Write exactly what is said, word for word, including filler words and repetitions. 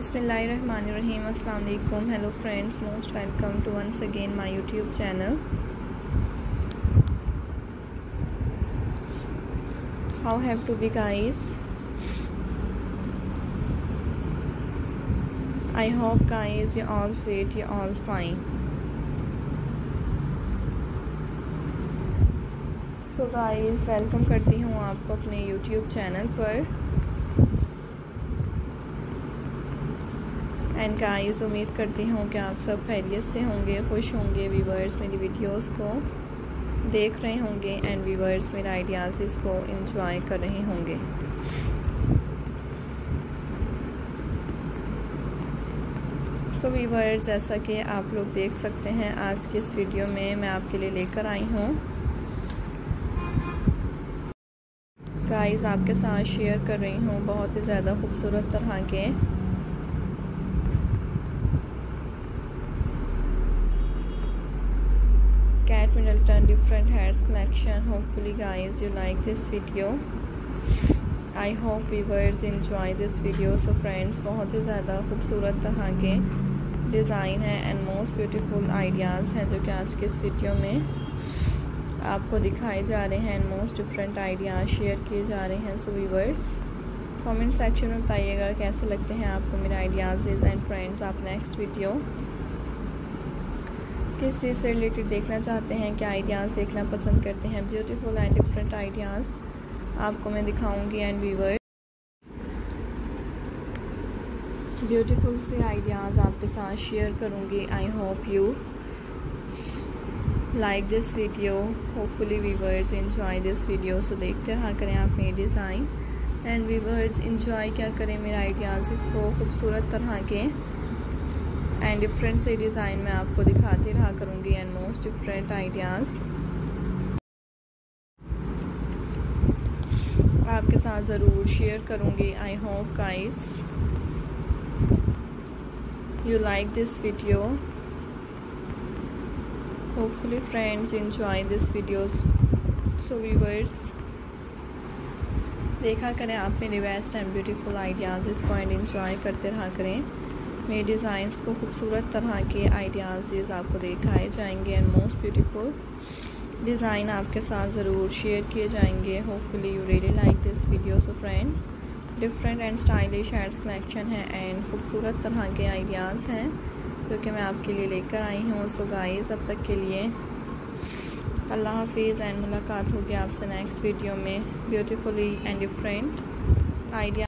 Bismillahirrahmanirrahim. Assalamu alaikum. Hello friends, most welcome to once again my YouTube channel. How have to be guys? I hope guys you all fit, you all fine. So guys, welcome करती हूँ आपको अपने YouTube channel पर. And guys, उम्मीद करती हूँ कि आप सब खैरियत से होंगे, खुश होंगे. व्यूवर्स मेरी वीडियोस को देख रहे होंगे एंड व्यूवर्स मेरे आइडियाज़ इसको एंजॉय कर रहे होंगे. सो व्यूवर्स, जैसा कि आप लोग देख सकते हैं, आज की इस वीडियो में मैं आपके लिए लेकर आई हूँ गाइस, आपके साथ शेयर कर रही हूँ बहुत ही ज़्यादा खूबसूरत तरह के Kate Middleton different hairs collection. Hopefully guys you like this video. I hope viewers enjoy this video. So friends, बहुत ही ज़्यादा खूबसूरत तरह के डिज़ाइन है एंड मोस्ट ब्यूटीफुल आइडियाज़ हैं जो कि आज के इस वीडियो में आपको दिखाए जा रहे हैं and most different ideas share किए जा रहे हैं. सो व्यूवर्स, कमेंट सेक्शन में बताइएगा कैसे लगते हैं आपको मेरे आइडियाज़. एंड फ्रेंड्स, आप नेक्स्ट वीडियो किस चीज़ से रिलेटेड देखना चाहते हैं, क्या आइडियाज़ देखना पसंद करते हैं, ब्यूटीफुल एंड डिफरेंट आइडियाज़ आपको मैं दिखाऊंगी. एंड व्यूअर्स, ब्यूटीफुल से आइडियाज़ आपके साथ शेयर करूंगी. I hope you like this video. Hopefully viewers enjoy this video. So देखते रहा करें आप मेरे डिज़ाइन एंड व्यूअर्स एंजॉय क्या करें मेरे आइडियाज़ इसको खूबसूरत तरह के एंड डिफरेंट से डिज़ाइन में आपको दिखाती रहा करूँगी एंड मोस्ट डिफरेंट आइडियाज़ आपके साथ ज़रूर शेयर करूँगी. I hope guys you like this video. Hopefully friends enjoy this video. So viewers, देखा करें आप मेरे बेस्ट एंड ब्यूटीफुल आइडियाज़ इसको एंड एंजॉय करते रहा करें. मेरे डिज़ाइंस को खूबसूरत तरह के आइडियाज़ आपको दिखाए जाएंगे एंड मोस्ट ब्यूटीफुल डिज़ाइन आपके साथ ज़रूर शेयर किए जाएंगे. Hopefully you really like this video. So friends, different and stylish hairs collection है एंड खूबसूरत तरह के आइडियाज़ हैं जो कि मैं आपके लिए लेकर आई हूँ. सो गाइस, अब तक के लिए अल्लाह हाफिज़ एंड मुलाकात होगी आपसे नेक्स्ट वीडियो में ब्यूटीफुली एंड डिफरेंट आइडिया